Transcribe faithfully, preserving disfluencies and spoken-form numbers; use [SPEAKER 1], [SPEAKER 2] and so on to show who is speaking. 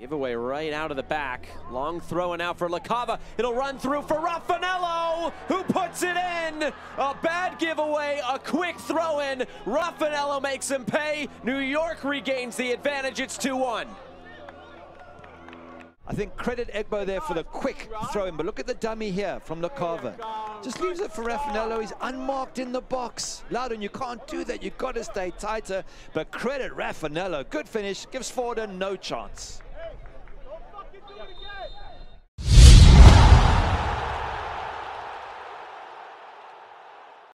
[SPEAKER 1] Giveaway right out of the back. Long throwing out for LaCava. It'll run through for Rafanello, who puts it in. A bad giveaway, a quick throw in. Rafanello makes him pay. New York regains the advantage. It's two one.
[SPEAKER 2] I think credit Egbo there for the quick throw-in, but look at the dummy here from LaCava. Just leaves it for Rafanello. He's unmarked in the box. Loudoun, you can't do that. You've got to stay tighter, but credit Rafanello. Good finish. Gives Loudoun no chance.